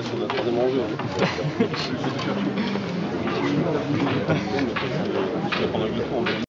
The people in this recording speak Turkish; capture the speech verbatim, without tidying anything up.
On a troisième enjeu. Je vais prendre un